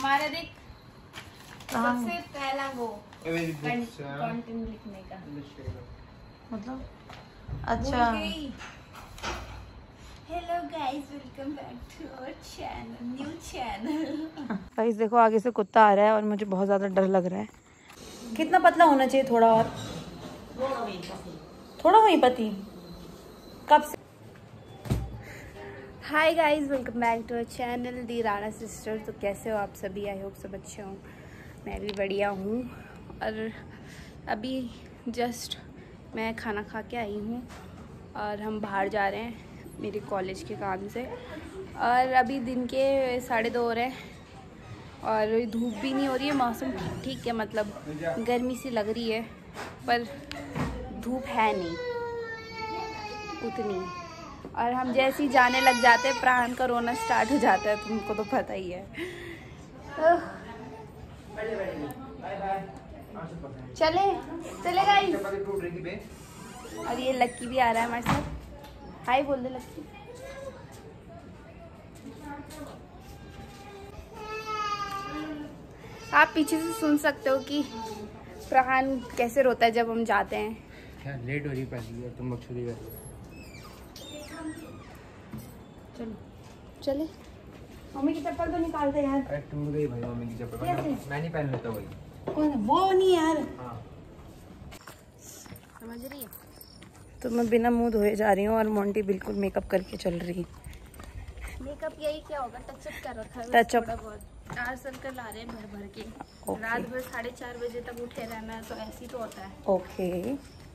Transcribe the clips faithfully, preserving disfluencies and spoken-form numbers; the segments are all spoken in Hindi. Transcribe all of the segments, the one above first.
हमारा देख सबसे पहला वो कंटेंट लिखने का मतलब अच्छा। Hello guys, welcome back to our channel, new channel. Guys देखो आगे से कुत्ता आ रहा है और मुझे बहुत ज्यादा डर लग रहा है। कितना पतला होना चाहिए? थोड़ा और, थोड़ा वही पति कब से। Hi guys, welcome back to our channel the Rana sister. तो कैसे हो आप सभी? आई होप सब अच्छे हों। मैं भी बढ़िया हूँ। और अभी जस्ट मैं खाना खा के आई हूँ और हम बाहर जा रहे हैं मेरे कॉलेज के काम से। और अभी दिन के साढ़े दो हो रहे हैं और धूप भी नहीं हो रही है, मौसम ठीक है, मतलब गर्मी सी लग रही है पर धूप है नहीं उतनी। और हम जैसे ही जाने लग जाते हैं प्राण का रोना स्टार्ट हो जाता है, तुमको तो पता ही है। चले चले गाइस। और ये लक्की भी आ रहा है हमारे साथ। हाय बोल दे लक्की। आप पीछे से सुन सकते हो कि प्रहान कैसे रोता है जब हम जाते हैं। क्या लेट हो रही पहली और तुम बकचोदी कर रही हो। चलो चले। मम्मी की चप्पल तो निकालते यार। अरे टूट गई भाई मम्मी की चप्पल। मैं नहीं पहन लेता वही। कौन? वो नहीं यार। हाँ। समझ रही है? तो मैं बिना मुंह धोए जा रही हूँ और मोंटी बिल्कुल मेकअप करके चल रही है। मेकअप यही क्या होगा, टचअप कर रखा है टचअप थोड़ा बहुत। डार्क सर्कल आ रहे हैं भर भर के। रात भर साढ़े चार बजे तक उठे रहना है तो ऐसे ही तो होता है। ओके।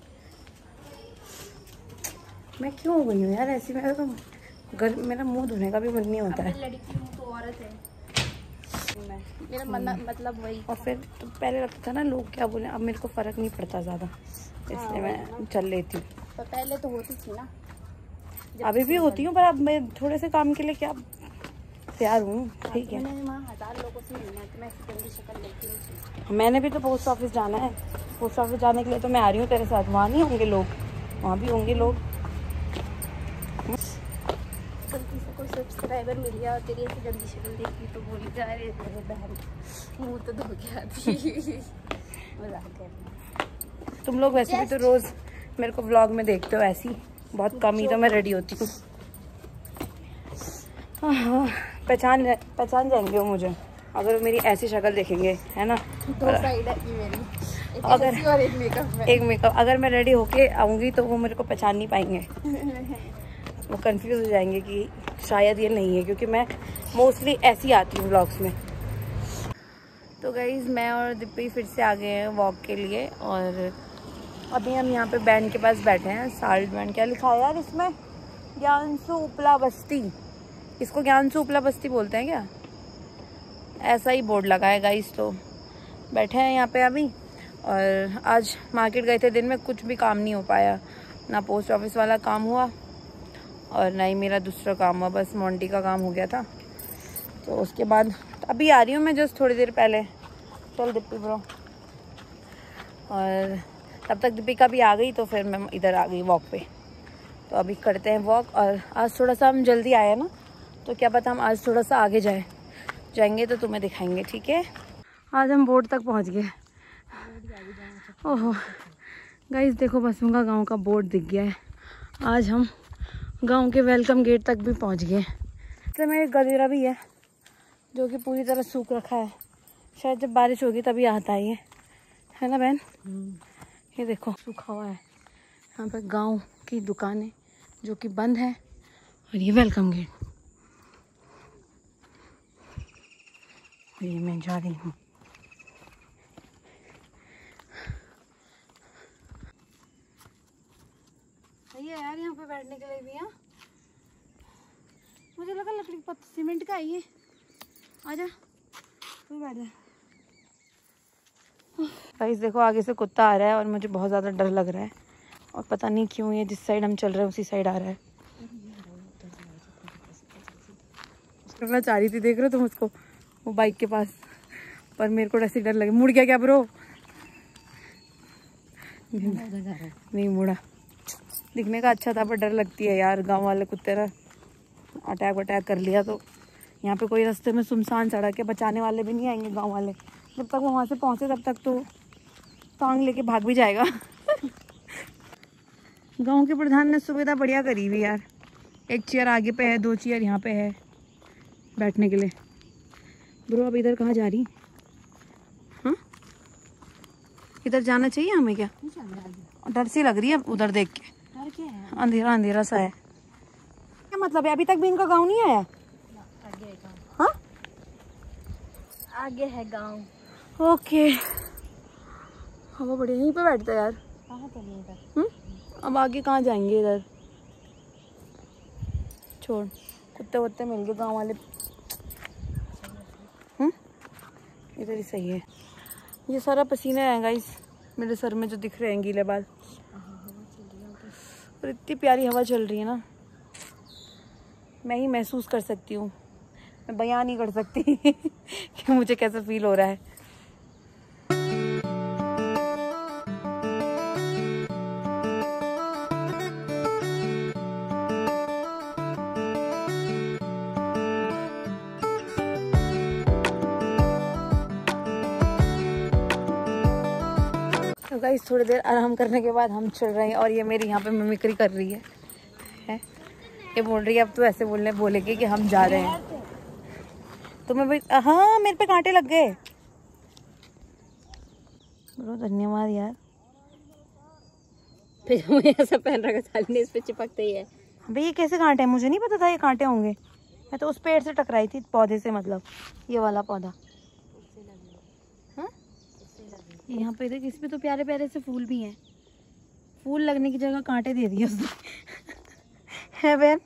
मैं क्यों हो गई हूँ यार ऐसी? मेरा तो घर मेरा मुंह धोने का भी मन नहीं होता है। लड़की हूँ तो औरत है मैं। मेरा मन मतलब वही। और फिर तो पहले लगता था ना लोग क्या बोले, अब मेरे को फर्क नहीं पड़ता ज्यादा, इसलिए मैं चल लेती हूँ। तो पहले तो होती थी ना, अभी भी होती हूँ, पर अब मैं थोड़े से काम के लिए क्या तैयार हूँ। ठीक है, हजार लोगों से मिलना है तो मैं गंदी शक्ल देखती नहीं। मैंने भी तो पोस्ट ऑफिस जाना है। पोस्ट ऑफिस जाने के लिए तो मैं आ रही हूँ तेरे साथ। वहाँ नहीं होंगे लोग? वहाँ भी होंगे लोग। गलती से कोई सब्सक्राइबर मिल गया और तेरी ऐसी गंदी शक्ल देखी तो बोली जा रहे तेरे बहन मुँह तो धो के आती। मजाक कर रही। तुम लोग वैसे भी तो रोज मेरे को व्लॉग में देखते हो ऐसी, बहुत कम ही तो मैं रेडी होती हूँ। पहचान पहचान जाएंगे वो मुझे अगर मेरी ऐसी शक्ल देखेंगे, है ना? दो साइड है मेरी, एक अगर और एक मेकअप में। एक मेकअप अगर मैं रेडी होके आऊँगी तो वो मेरे को पहचान नहीं पाएंगे। वो कंफ्यूज हो जाएंगे कि शायद ये नहीं है, क्योंकि मैं मोस्टली ऐसी आती हूँ व्लॉग्स में। तो गाइज मैं और दिप्पी फिर से आ गए हैं वॉक के लिए और अभी हम यहाँ पे बैंड के पास बैठे हैं। Salt band. क्या लिखा है यार इसमें? ज्ञानसु उपला बस्ती। इसको ज्ञानसु उपला बस्ती बोलते हैं क्या? ऐसा ही बोर्ड लगा है गाइस। तो बैठे हैं यहाँ पे अभी। और आज मार्केट गए थे, दिन में कुछ भी काम नहीं हो पाया, ना पोस्ट ऑफिस वाला काम हुआ और ना ही मेरा दूसरा काम हुआ, बस मोंटी का काम हो गया था। तो उसके बाद अभी आ रही हूँ मैं जस्ट थोड़ी देर पहले। चल दिप्पी ब्रो। और तब तक दीपिका भी आ गई तो फिर मैं इधर आ गई वॉक पे। तो अभी करते हैं वॉक। और आज थोड़ा सा हम जल्दी आए ना, तो क्या पता हम आज थोड़ा सा आगे जाए जाएंगे तो तुम्हें दिखाएंगे, ठीक है? आज हम बोर्ड तक पहुंच गए। ओहो गाइस देखो, बसुंगा गांव का बोर्ड दिख गया है। आज हम गांव के वेलकम गेट तक भी पहुंच गए। तो मेरे गदेरा भी है जो कि पूरी तरह सूख रखा है। शायद जब बारिश होगी तभी आता है ये, है ना बहन? ये देखो सूखा हुआ है। यहाँ पर गांव की दुकानें जो कि बंद है और ये वेलकम गेट। ये मैं जा रही हूँ। सही है यार यहाँ पे बैठने के लिए भी। यहाँ मुझे लगा लकड़ी पत्थर सीमेंट का है ये। आजा तू बैठ जा। गाइस देखो आगे से कुत्ता आ रहा है और मुझे बहुत ज़्यादा डर लग रहा है और पता नहीं क्यों ये जिस साइड हम चल रहे हैं उसी साइड आ रहा है। मैं चाह रही थी, देख रहे हो तुम उसको, वो बाइक के पास, पर मेरे को ऐसे डर लगे। मुड़ गया क्या ब्रो? नहीं मुड़ा। दिखने का अच्छा था पर डर लगती है यार, गांव वाले कुत्ते ना अटैक वटैक कर लिया तो यहाँ पे कोई रास्ते में सुनसान सड़क है, बचाने वाले भी नहीं आएंगे गांव वाले। जब तक वो वहाँ से पहुँचे तब तक तो टांग लेके भाग भी जाएगा। गांव के प्रधान ने सुविधा बढ़िया करी हुई यार। एक चेयर आगे पे है, दो चेयर यहाँ पे है बैठने के लिए। ब्रो अब इधर कहाँ जा रही? हाँ इधर जाना चाहिए हमें क्या? डर सी लग रही है उधर देख के। डर क्या है? अंधेरा अंधेरा सा है। क्या मतलब है? अभी तक भी इनका गाँव नहीं आया? आगे है गाँव। हाँ आगे है गाँव। ओके हवा बढ़िया। यहीं पे बैठता है यार। कहाँ पे नहीं इधर? हम्म अब आगे कहाँ जाएंगे? इधर छोड़, कुत्ते वुत्ते मिल गए गाँव वाले। हम्म इधर ही सही है। ये सारा पसीना है गाइस मेरे सर में जो दिख रहे हैं गीले बाल। और इतनी प्यारी हवा चल रही है ना, मैं ही महसूस कर सकती हूँ। मैं बयान नहीं कर सकती कि मुझे कैसा फील हो रहा है। तो गाइस थोड़ी देर आराम करने के बाद हम चल रहे हैं। और ये मेरी यहाँ पे मिमिक्री कर रही है, है? ये बोल रही है अब तो ऐसे बोलने बोलेगी कि हम जा रहे हैं। तो मैं भाई हाँ मेरे पे कांटे लग गए। बड़ा धन्यवाद यार। फिर मुझे ऐसा पहन रखा साली इस पे चिपकते ही है। भाई ये कैसे कांटे हैं? मुझे नहीं पता था ये कांटे होंगे। मैं तो उस पेड़ से टकराई थी, पौधे से, मतलब ये वाला पौधा। हाँ यहाँ पे देख, इसमें तो प्यारे प्यारे से फूल भी हैं। फूल लगने की जगह कांटे दे दिए उसने। है बहन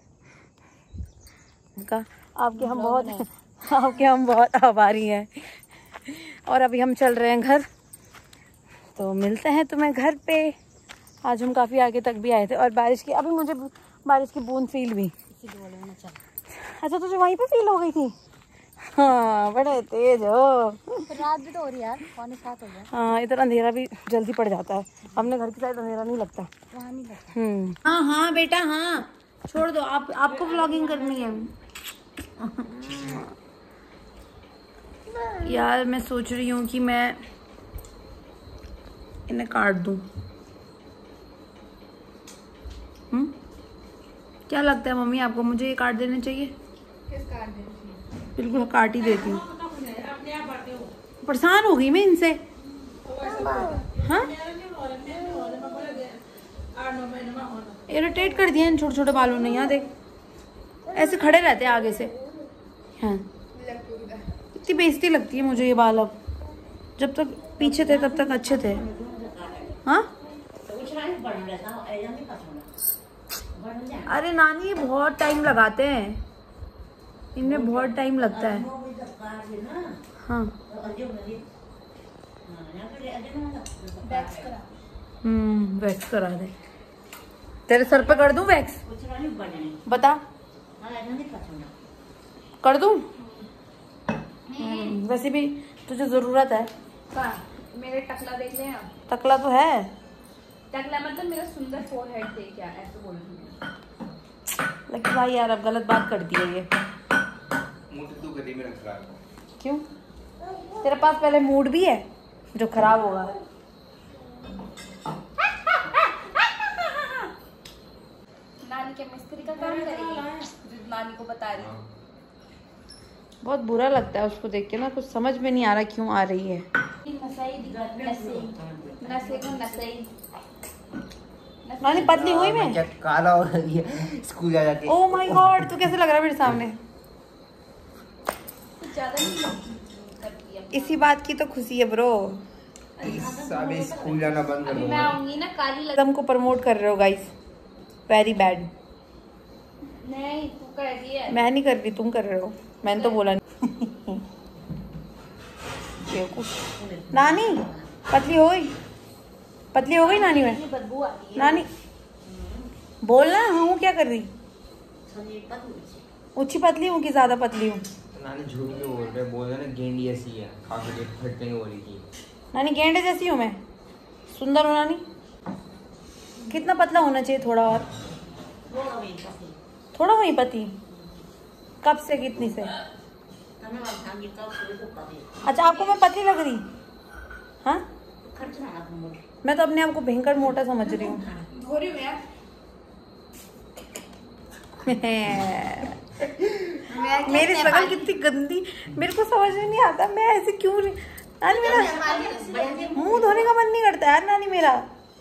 का आपके हम बहुत आपके हम बहुत आभारी हैं। और अभी हम चल रहे हैं घर, तो मिलते हैं तुम्हें घर पे। आज हम काफ़ी आगे तक भी आए थे और बारिश की, अभी मुझे बारिश की बूंद फील भी। अच्छा तुझे वहीं पे फील हो गई थी? हाँ बड़े तेज हो। रात भी तो हो रही है यार, पौने सात हो गया। हाँ इधर अंधेरा भी जल्दी पड़ जाता है। हमने घर की साइड अंधेरा नहीं लगता। वहाँ नहीं लगता। हम्म हाँ हाँ बेटा हाँ छोड़ दो, आप आपको व्लॉगिंग करनी है। यार मैं सोच रही हूँ कि मैं इन्हें काट दूँ। हम्म क्या लगता है मम्मी आपको, मुझे ये काट देने चाहिए? किस काट देने चाहिए? बिल्कुल काट ही देती हूँ। परेशान हो गई मैं इनसे। हाँ इरिटेट कर दिया इन छोटे छोटे बालों ने। यहाँ देख ऐसे खड़े रहते हैं आगे से। हाँ इतनी बेइज्जती लगती है मुझे ये बाल। अब जब तक पीछे थे तब तक अच्छे थे। हाँ अरे नानी ये बहुत टाइम लगाते हैं, इनमें बहुत टाइम लगता है। हाँ हम्म वैक्स करा दे। तेरे सर पे कर दूं वैक्स? बता कर दूं? वैसे भी तुझे जरूरत है। मेरे टकला देख ले आप। टकला तो है। टकला मतलब मेरा सुंदर फोरहेड देख क्या ऐसे बोल रही है। लेकिन भाई यार अब गलत बात कर दी है ये। क्यों? तेरे पास पहले मूड भी है जो खराब होगा। नानी के मिस्त्री का काम करेगी जो नानी को बता रही। बहुत बुरा लगता है उसको देख के ना, कुछ समझ में नहीं आ रहा क्यों आ रही है। नानी पतली हुई मैं? काला हो गया स्कूल जा जाके। ओह माय गॉड तू कैसे लग रहा है मेरे सामने? इसी बात की तो खुशी है ब्रो। अभी स्कूल जाना बंद कर दूंगा। मैं आऊंगी ना काली लग... तुम को प्रमोट कर रहे हो गाइस, वेरी बैड। नहीं तू कर रही है। मैं नहीं कर रही, तुम कर रहे हो। मैंने तो बोला नहीं। नानी पतली हो गई, पतली हो गई नानी। में बदबू आ रही है। नानी बोलना हूँ क्या कर रही? ऊंची पतली हूँ कि ज्यादा पतली हूँ? नानी झूठ क्यों बोल रहे? बोल रहे ना गेंडी ऐसी है, खा के फटने वाली थी। नानी गेंडे जैसी हूँ मैं? सुंदर हो नानी? कितना पतला होना चाहिए? थोड़ा और, थोड़ा वही पति। कब से कितनी से? अच्छा आपको मैं पतली लग रही? हाँ मैं तो अपने आप को भयंकर मोटा समझ रही हूँ। मेरी शक्ल कितनी गंदी, मेरे को समझ में नहीं आता मैं ऐसे क्यों रही। नानी मेरा मुंह धोने का मन नहीं करता यार नानी मेरा।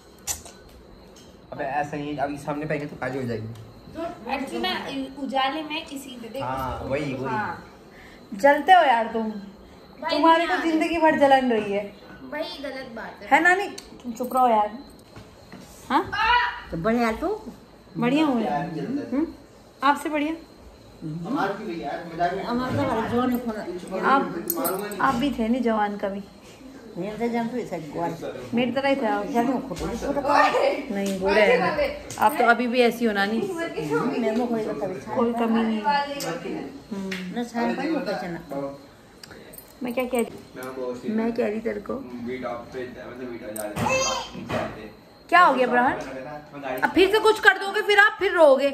अबे ऐसा नहीं, अभी सामने पाएंगे तो काली हो जाएगी। एक्चुअली ना उजाले में किसी देख। हाँ वही वही। हाँ। जलते हो यार तुम, तुम्हारी तो जिंदगी भर जलन रही है। वही गलत बात है। है नानी तुम चुप रहो यार। हाँ तो बढ़िया तो बढ़िया हो यार, आपसे बढ़िया। आप आप भी थे नहीं जवान कभी, मेरी तरह ही थे आप। नहीं बुरे हैं आप तो अभी भी ऐसी हो नानी, कोई कमी नहीं। मैं क्या कह रही मैं कह रही तेरे को क्या हो गया ब्रहण? अब फिर से कुछ कर दोगे फिर आप फिर रोओगे।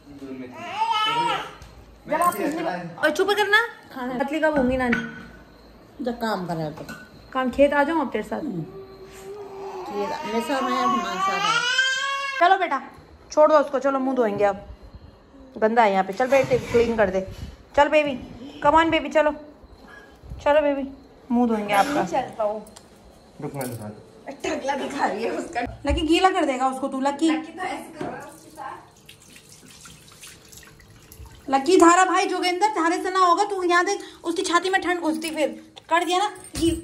जब आप और चुप करना, पतली कब होंगी नानी? जब काम कर रहे तो काम खेत आ जाऊँ अब तेरे साथ? चलो बेटा छोड़ दो उसको, चलो मुंह धोएंगे अब, गंदा है यहाँ पे। चल बेटे क्लीन कर दे, चल बेबी कम ऑन बेबी, चलो चलो बेबी मुंह धोएंगे आपका। चल पाओ टकला दिखा रही है उसका। लकी गीला कर देगा उसको तू। लकी लकी धारा भाई जोगेंद्र धारे से ना होगा तू। यहाँ देख उसकी छाती में ठंड घुसती, फिर कर दिया ना गील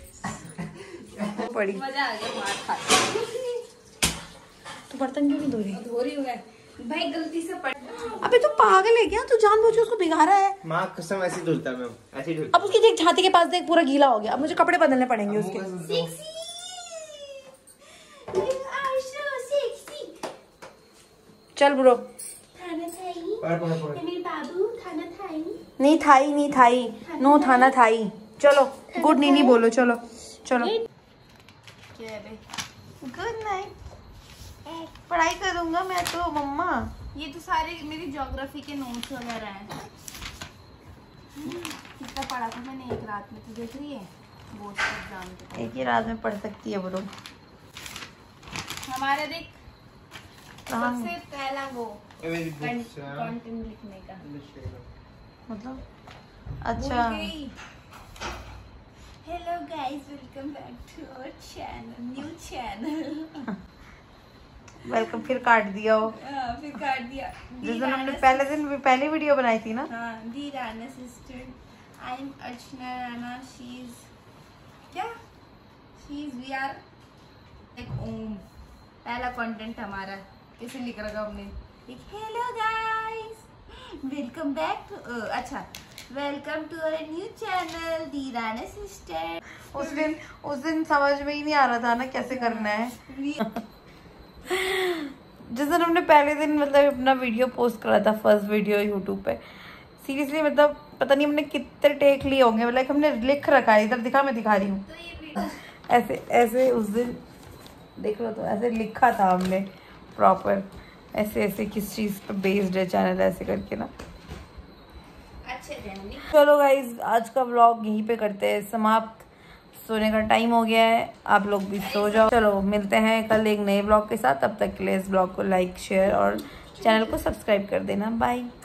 पड़ी। मजा आ गया मार खा। तू बर्तन क्यों नहीं धो रही? धो रही हूँ भाई, गलती से पड़। अबे तू पागल है क्या? तू जानबूझ के उसको भिगा रहा है। माँ कसम ऐसी धुलता मैं ऐसी धुलता। अब उसकी देख छाती के पास देख पूरा गीला हो गया। अब मुझे कपड़े बदलने पड़ेंगे उसके। चल ब्रो नहीं थाई नहीं थाई नो थाना थाई। चलो गुड नीनी बोलो, चलो चलो गुड नाइट। पढ़ाई करूंगा मैं तो मम्मा। ये तो सारे मेरी ज्योग्राफी के नोट्स वगैरह हैं। कितना पढ़ा था मैंने एक रात में, तो देख रही है बोर्ड एग्जाम के। एक ही रात में पढ़ सकती है ब्रो। हमारा देख सबसे पहला वो कंटेंट लिखने का मतलब अच्छा। Hello guys welcome back to our channel, new channel. Welcome फिर काट दिया हो। हाँ, फिर काट दिया। जिस दिन हमने पहले दिन पहली वीडियो बनाई थी ना। हाँ, the Rana sister I am Archana Rana, she is क्या she is we are like ओम। पहला कंटेंट हमारा कैसे लिख रखा हमने, hello guys welcome back to अच्छा welcome to our new channel the Rana sister. उस दिन उस दिन समझ में ही नहीं आ रहा था ना कैसे करना है। जिस दिन हमने पहले दिन मतलब अपना वीडियो पोस्ट करा था, फर्स्ट वीडियो यूट्यूब पे, सीरियसली मतलब पता नहीं हमने कितने टेक लिए होंगे। मतलब हमने लिख रखा है, इधर दिखा मैं दिखा रही हूँ ऐसे ऐसे। उस दिन देख लो तो ऐसे लिखा था हमने प्रॉपर, ऐसे ऐसे किस चीज़ पे बेस्ड है चैनल ऐसे करके ना। चलो गाइज आज का व्लॉग यहीं पे करते हैं समाप्त। सोने का टाइम हो गया है, आप लोग भी सो जाओ। चलो मिलते हैं कल एक नए व्लॉग के साथ। तब तक के लिए इस व्लॉग को लाइक शेयर और चैनल को सब्सक्राइब कर देना। बाय।